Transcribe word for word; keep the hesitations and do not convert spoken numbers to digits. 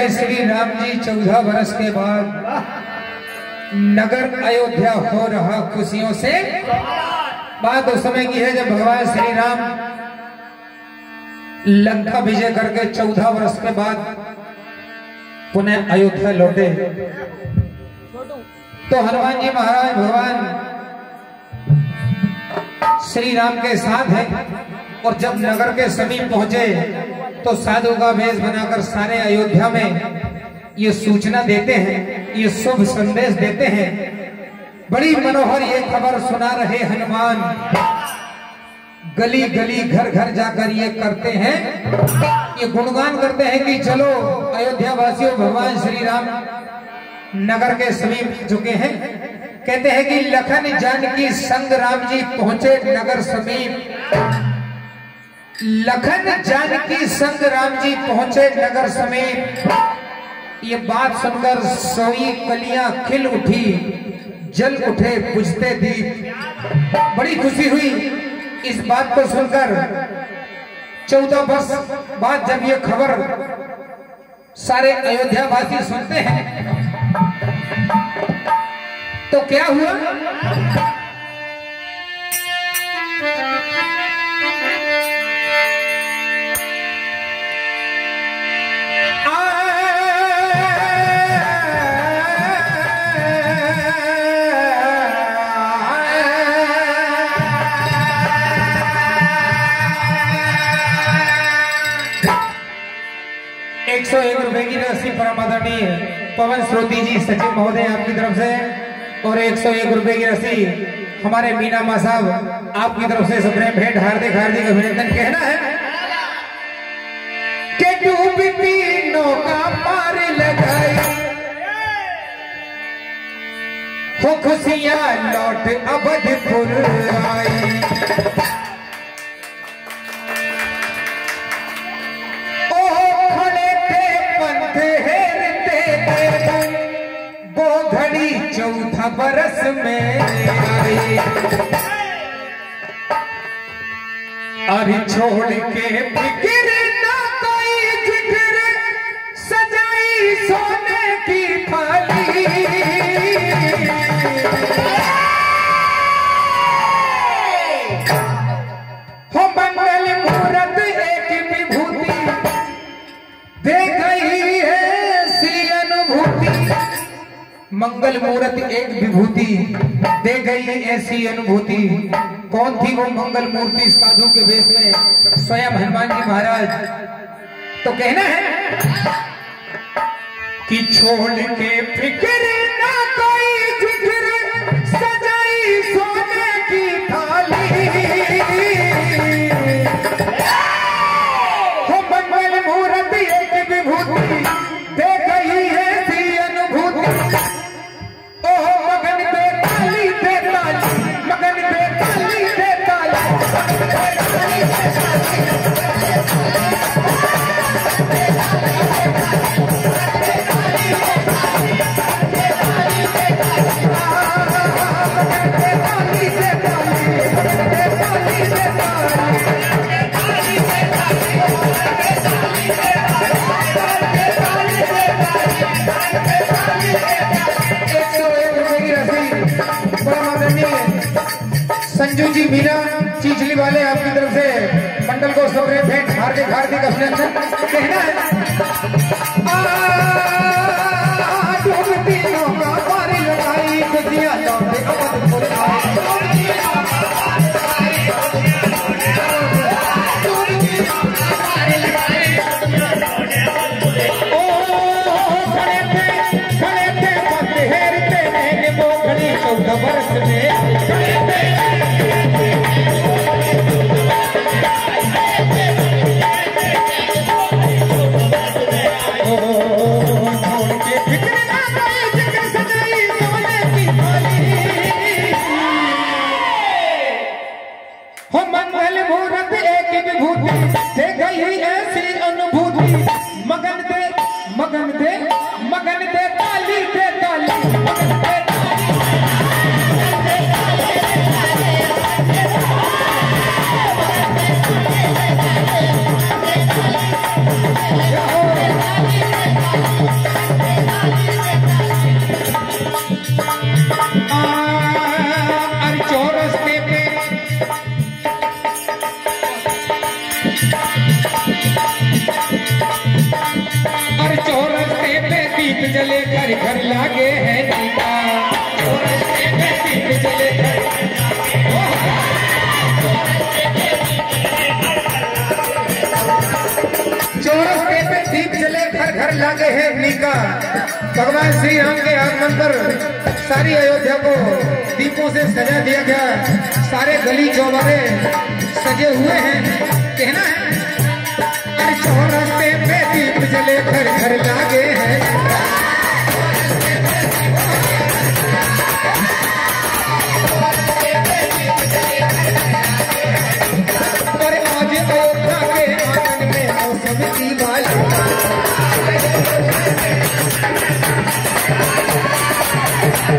में श्री राम जी चौदह वर्ष के बाद नगर अयोध्या हो रहा खुशियों से। बात उस समय की है जब भगवान श्री राम लंका विजय करके चौदह वर्ष के बाद पुनः अयोध्या लौटे। तो हनुमान जी महाराज भगवान श्री राम के साथ हैं और जब नगर के समीप पहुंचे तो साधु का वेश बनाकर सारे अयोध्या में ये सूचना देते हैं, ये शुभ संदेश देते हैं। बड़ी मनोहर ये खबर सुना रहे हनुमान, गली गली घर घर जाकर ये करते हैं, ये गुणगान करते हैं कि चलो अयोध्या वासियों, भगवान श्री राम नगर के समीप चुके हैं। कहते हैं कि लखन जानकी संग राम जी पहुंचे नगर समीप। लखन जानकी संग राम जी पहुंचे नगर समीप। ये बात सुनकर सोई कलियां खिल उठी, जल उठे बुझते दीप। बड़ी खुशी हुई इस बात को सुनकर। चौदह वर्ष बाद जब ये खबर सारे अयोध्या वासी सुनते हैं तो क्या हुआ? एक सौ एक रुपए की राशि परम आदरणीय पवन श्रोती जी सचिव महोदय आपकी तरफ से, और एक सौ एक रुपए की राशि हमारे मीना माँ साहब आपकी तरफ से सुप्रीम भेंट हार्दिक हार्दिक अभिनंदन। कहना है कि डूबती नौका पार लगाई हो, खुशियां लौट अवधपुर आई। चौथा बरस में आई, अरे छोड़ के फिक्र ना कोई जिक्र, सजाई सोने की थाली। हो मंगल मूरत एक विभूति दे गई है ऐसी अनुभूति। मंगल मूर्त एक विभूति दे गई ऐसी अनुभूति। कौन थी वो मंगल मूर्ति साधु के वेश में? स्वयं हनुमान जी महाराज। तो कहना है कि छोड़ के फिक्र ना कोई जिक्र, सजाई सोने की थाली। हो मंगल मूर्त एक विभूति दे गई ऐसी अनुभूति। मगन पे ताली दे ताली, मगन पे ताली दे ताली। संजू जी मीना चीचली वाले आपकी तरफ से मंडल को सबरे भेंट हार्दिक हार्दिक अभिनंदन। कहना है डूबती नौका पार लगाई, खुशियां लौटे अवधपुर आई। ओ खड़े थे खड़े थे पत्थर पे मैंने मोखड़ी चौदह वर्ष में खड़े थे। हो मंगल मूर्त एक विभूति दे गई ऐसी अनुभूति। मगन दे मगन दे मगन दे ताली दे ताली, मगन दे ताली। जले घर घर लागे है दीपा, चौरस्ते पे दीप जले घर चौरस्ते पे दीप जले घर घर लागे है नीका। भगवान श्री राम के आगमन पर सारी अयोध्या को दीपों से सजा दिया गया। सारे गली चौबारे सजे हुए हैं। कहना है चौरस्ते पे दीप जले घर घर लागे है।